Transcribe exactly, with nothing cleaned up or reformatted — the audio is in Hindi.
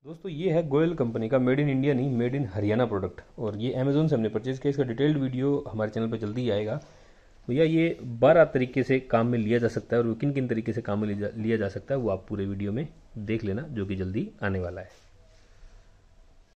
दोस्तों ये है गोयल कंपनी का मेड इन इंडिया नहीं मेड इन हरियाणा प्रोडक्ट, और ये अमेजोन से हमने परचेज किया। इसका डिटेल्ड वीडियो हमारे चैनल पर जल्दी ही आएगा। भैया ये बारह तरीके से काम में लिया जा सकता है, और किन किन तरीके से काम में लिया जा सकता है वो आप पूरे वीडियो में देख लेना, जो कि जल्दी आने वाला है।